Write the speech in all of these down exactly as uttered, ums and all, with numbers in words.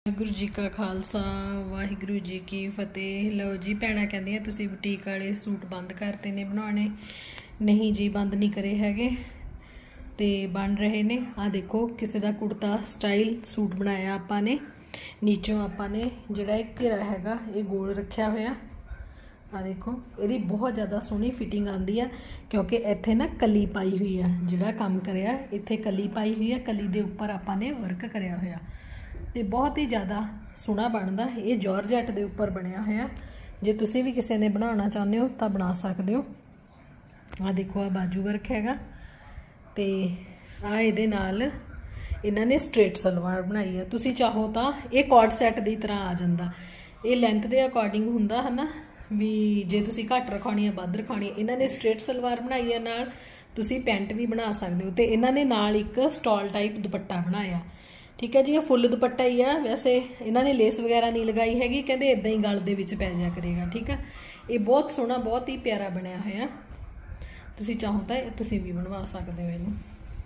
वाहिगुरू जी का खालसा वाहिगुरू जी की फतेह। लो जी भैणां कहंदियां तुसीं बुटीक वाले सूट बंद करते ने बनाने। नहीं जी बंद नहीं करे हैगे ते बन रहे ने। आ देखो किसी का कुर्ता स्टाइल सूट बनाया आपां ने। नीचों आपां ने जिहड़ा घेरा हैगा ये गोल रखा होया। आ देखो ये बहुत ज़्यादा सोहनी फिटिंग आती है क्योंकि इत्थे ना कली पाई हुई है। जिहड़ा काम करिया इत्थे कली पाई हुई है। कली दे उपर आपां ने वर्क करया होया ते बहुत ही ज़्यादा सोहना बनता। ये जॉर्जेट के उपर बनया होया। जे तुसीं भी किसी ने बनाना चाहते हो तो बना सकते हो। आ देखो आ बाजू वर्क हैगा ते आ इहदे नाल इन्हां ने स्ट्रेट सलवार बनाई है। तुसीं चाहो तो ये कॉर्ड सैट की तरह आ जाता। ये लेंथ के अकॉर्डिंग हुंदा है ना भी जे तुसीं घट रखानी है वध रखानी है। इन्हां ने स्ट्रेट सलवार बनाई है नाल तुसीं पैंट भी बना सकते हो। तो इन्हां ने नाल एक स्टॉल टाइप दुपट्टा बनाया। ठीक है जी ये फुल दुपट्टा ही है। वैसे इन्होंने लेस वगैरह नहीं लगाई हैगी कहते इदा ही गल दे विच पै जाया करेगा। ठीक है ये बहुत सोहना बहुत ही प्यारा बनया होया। तुसीं चाहो तो तुसीं भी बनवा सकते हो इनू।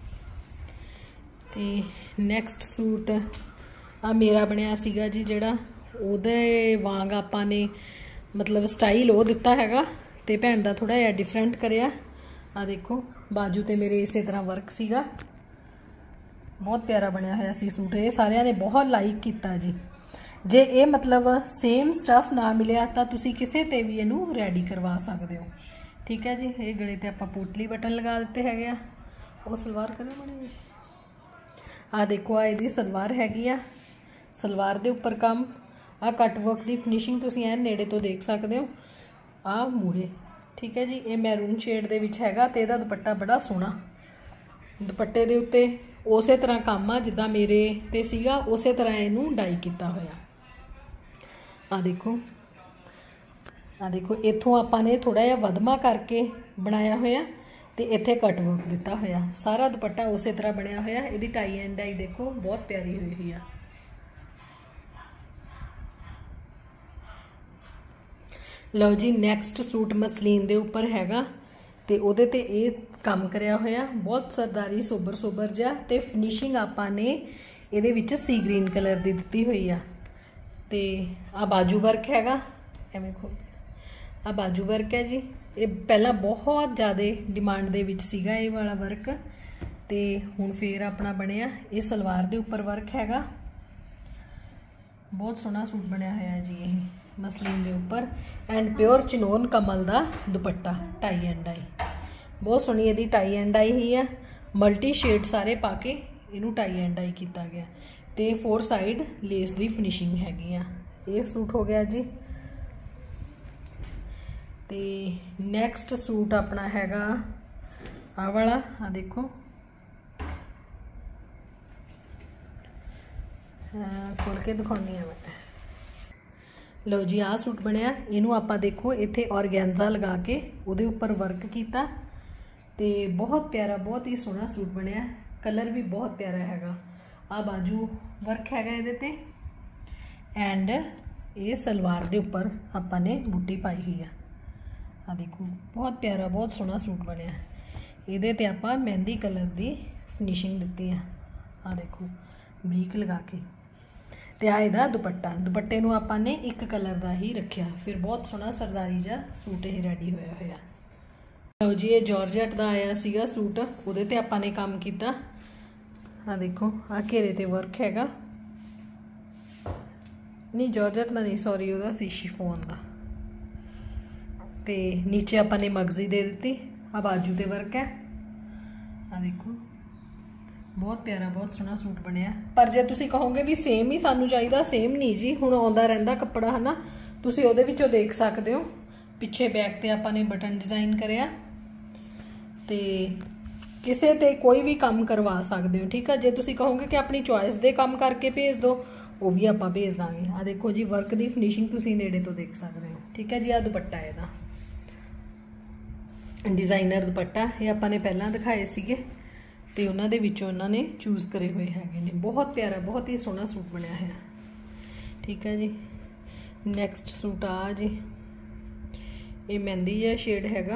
ते नैक्सट सूट आ मेरा बनया सीगा जी जिहड़ा उहदे वांग आपां ने मतलब स्टाइल वो दिता हैगा ते भैन दा थोड़ा जिहा डिफरेंट करिया। आ देखो बाजू ते मेरे इस तरह वर्क सीगा। बहुत प्यारा बनया होया सी सूट। ये सारिਆਂ ने बहुत लाइक किया जी। जे ये मतलब सेम स्टफ ना मिलिया तो तुसी किसी ते भी इनू रेडी करवा सकते हो। ठीक है जी ये गले ते आपां पोटली बटन लगा दिते हैगे। वो सलवार करो बने जी। आ देखो आ इहदी सलवार हैगी आ। सलवार दे उपर काम आ कट वर्क की फिनिशिंग तुसी ऐन नेड़े तो देख सकते हो। आ मूरे ठीक है जी ये मैरून शेड दे विच हैगा ते इहदा दुपट्टा बड़ा सोहना। दुपट्टे दे उत्ते उस तरह काम आ जिदा मेरे ते सीगा उस तरह इनू डाई किया होया। आ देखो आ देखो इत्थों आपां ने थोड़ा जिहा वधमा करके बनाया होया ते इत्थे कट वर्क दिता होया। सारा दुपट्टा उस तरह बनया होया। इहदी टाई एंड डाई देखो बहुत प्यारी हुई हुई है। लो जी नैक्सट सूट मसलीन दे उपर हैगा ते उहदे ते ये काम करया होया बहुत सरदारी सोबर सोबर जिहा ते फिनिशिंग आपां ने इहदे विच सी ग्रीन कलर दी दित्ती हुई आ। ते आ बाजू वर्क हैगा एवें खोल आ बाजू वर्क है जी। ये पहला बहुत ज़्यादा डिमांड दे विच सीगा ये वाला वर्क ते हुण फिर अपना बनया। ये सलवार दे उपर वर्क हैगा। बहुत सोहना सूट बनया होया जी ये मसलीन दे उपर एंड प्योर चिनोन कमल दा दुपट्टा टाई एंड डाई। बहुत सोहनी इहदी टाई एंड डाई ही है। मल्टी शेड सारे पाके इनू टाई एंड डाई किया गया ते फोर साइड लेस दी फिनिशिंग हैगी आ। ये सूट हो गया जी। ते नैक्सट सूट अपना हैगा आ वाला। आ देखो खोल के दिखानी है मैं। लो जी आ सूट बनया। इनू आपां देखो इत्थे ऑर्गेन्जा लगा के उहदे उपर वर्क किया ते बहुत प्यारा बहुत ही सोहना सूट बनया। कलर भी बहुत प्यारा हैगा। आ बाजू वर्क हैगा इहदे ते एंड ये सलवार दे उपर आपां ने बूटी पाई हुई है। आ देखो बहुत प्यारा बहुत सोहना सूट बनया। इहदे ते आपां मेहंदी कलर दी फिनिशिंग दित्ती है। आ देखो बरीक लगा के ते आ इहदा दुपट्टा दुपट्टे नूं आपां ने एक कलर दा ही रखिया। फिर बहुत सोहना सरदारी जा सूट ये रेडी होया होया। लो जी ये जॉर्जेट दा आया सीगा सूट उहदे ते आपां ने काम कीता। आ देखो आ घेरे ते वर्क हैगा। नहीं जॉर्जेट दा नहीं सॉरी उहदा सी शिफॉन दा। ते नीचे आपां ने मगजी दे दित्ती। आ बाजू ते वर्क है। आ देखो बहुत प्यारा बहुत सोहना सूट बनया। पर जे तुसी कहोगे भी सेम ही सानू चाहिदा सेम नहीं जी हुण आउंदा रहिंदा कपड़ा है ना। तुसी उहदे विचों देख सकते हो पिछे बैक ते आपां ने बटन डिजाइन करया ते किसे ते कोई भी काम करवा सकते हो। ठीक है जे तुसी कहोगे कि अपनी चॉइस दे काम करके भेज दो वो भी आपां भेज दांगे। आ देखो जी वर्क दी फिनिशिंग तुसी नेड़े तो देख सकते हो। ठीक है जी आ दुपट्टा इहदा डिजाइनर दुपट्टा ये आपां ने पहलां दिखाए सीगे ते उन्हां दे विचों उन्हां ने चूज करे हुए हैगे ने। बहुत प्यारा बहुत ही सोहना सूट बनया है। ठीक है जी नैक्सट सूट आ जी ये मेहंदी जिहा शेड हैगा।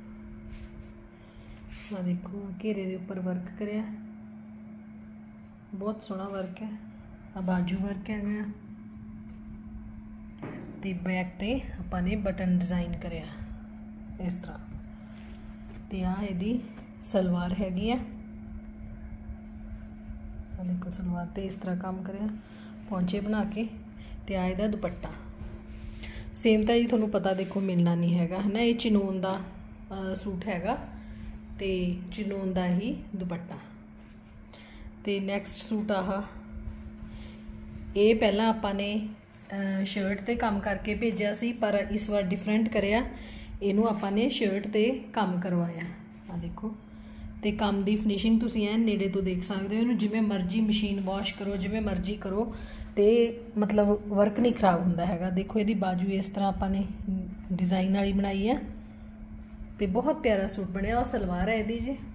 आ देखो घेरे दे उपर वर्क करिया बहुत सोहना वर्क है। आ बाजू वर्क है गया ते बैक ते आपां ने बटन डिज़ाइन करिया इस तरह। ते आ इहदी सलवार हैगी आ, देखो सलवार ते इस तरह काम करिया पौंचे बना के। ते आ इहदा दुपट्टा सेम तो जी थोनों पता देखो मिलना नहीं हैगा है ना, ये चिनोन दा सूट हैगा ते चिनोन दा ही दुपट्टा। ते नैक्सट सूट आह ये पहला आपां ने शर्ट ते काम करके भेजा सी, पर इस बार डिफरेंट करिया, इनू आपां ने शर्ट ते काम करवाया। आ देखो ते काम दी फिनिशिंग तुसीं ऐ नेड़े तो देख सकते हो। इनू जिवें मर्जी मशीन वॉश करो, जिवें मर्जी करो, ते मतलब वर्क नहीं खराब हुंदा हैगा। देखो इहदी बाजू इस तरह आपां ने डिज़ाइन वाली बनाई है ते बहुत प्यारा सूट बनया। और सलवार है इहदी जी,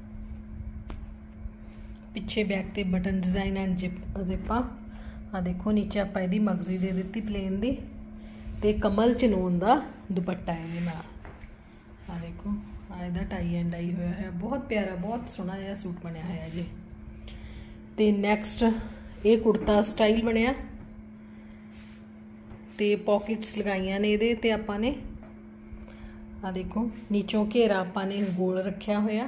पिछे बैक ते बटन डिज़ाइन एंड जिप जिपा। आ देखो नीचे आपां इहदी मगजी दे दित्ती प्लेन दी ते कमल चनोन दा दुपट्टा है इहदे नाल। आ देखो आ इहदा टाई एंड डाई होया है, बहुत प्यारा बहुत सोहना जिहा सूट बनया है जी। ते नैक्सट ये कुर्ता स्टाइल बनया ते पॉकेट्स लगाइयां ने इहदे ते आपां ने। आ देखो नीचों घेरा आपां ने गोल रखिया होया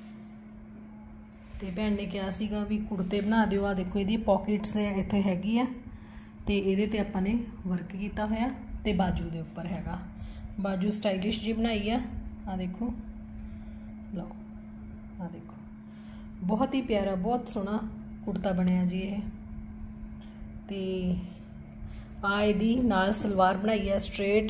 ते भैन ने कहा सीगा भी कुर्ते बना दिओ। आ देखो इहदी पॉकेट्स इत्थे हैगी आ ते इहदे ते आपां ने वर्क कीता होया ते बाजू दे उपर हैगा, बाजू स्टाइलिश जी बनाई आ। आ देखो लो, आ देखो बहुत ही प्यारा बहुत सोहना कुर्ता बनया जी ये। ते आ इहदी नाल सलवार बनाई है स्ट्रेट,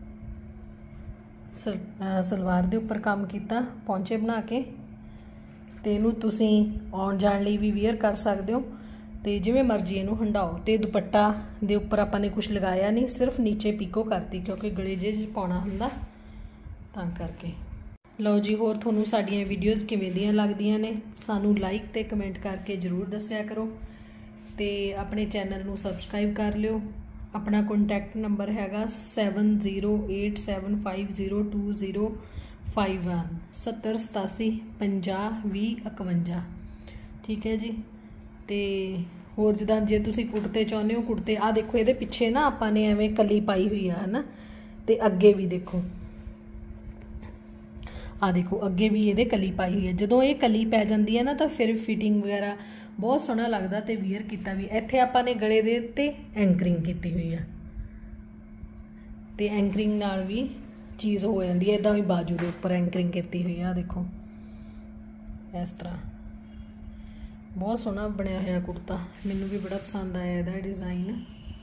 सल सलवार दे उपर काम किया पौंचे बना के। ते इनू तुसीं आउण जाण लई भी वेयर कर सकते हो ते जिवें मर्जी इनू हंडाओ। ते दुपट्टा दे उपर आपां ने कुछ लगाया नहीं, सिर्फ नीचे पीको करती क्योंकि गले जे पाउणा हुंदा तां करके। लो जी, होर तुहानूं साडीआं वीडियोज़ किवें दियां लगदियां ने सानूं लाइक ते कमेंट करके जरूर दस्सिया करो ते अपने चैनल नूं सबसक्राइब कर लिओ। अपना कॉन्टैक्ट नंबर हैगा seven zero eight seven five zero two zero five one सत्तर सतासी पंजाह भी इकवंजा। ठीक है जी। तो होर जिदा जे तुसी कुर्ते चाहुंदे हो कुर्ते, आ देखो ये पिछे ना आपां ने एवें कली पाई हुई है ना, ते अगे भी देखो आ देखो अगे भी ये कली पाई हुई है। जदों ये कली पै जाती है ना तो फिर फिटिंग वगैरह बहुत सोहना लगता ते वियर किता भी। इत्थे आपां ने गले दे उत्ते एंकरिंग की हुई है ते एंकरिंग नाल भी चीज़ हो जाती है। इदा भी बाजू के उपर एंकरिंग की हुई है। देखो इस तरह बहुत सोहना बनया हुआ कुर्ता, मैनू भी बड़ा पसंद आया इहदा डिज़ाइन।